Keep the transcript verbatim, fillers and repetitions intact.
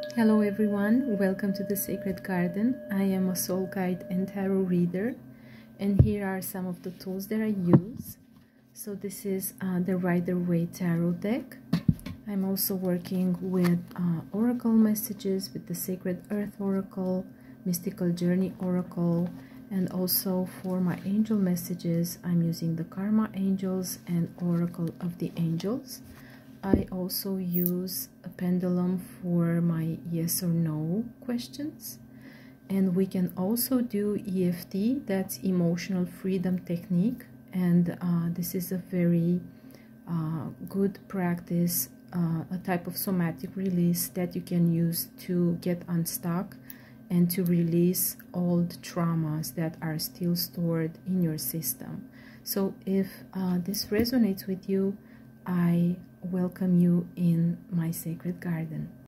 Hello everyone, welcome to the Sacred Garden. I am a soul guide and tarot reader, and here are some of the tools that I use. So this is uh, the Rider-Waite Tarot deck. I'm also working with uh, oracle messages with the Sacred Earth Oracle, Mystical Journey Oracle, and also for my angel messages I'm using the Karma Angels and Oracle of the Angels. I also use a pendulum for my yes or no questions, and we can also do E F T, that's emotional freedom technique, and uh, this is a very uh, good practice, uh, a type of somatic release that you can use to get unstuck and to release old traumas that are still stored in your system. So if uh, this resonates with you, I welcome you in my sacred garden.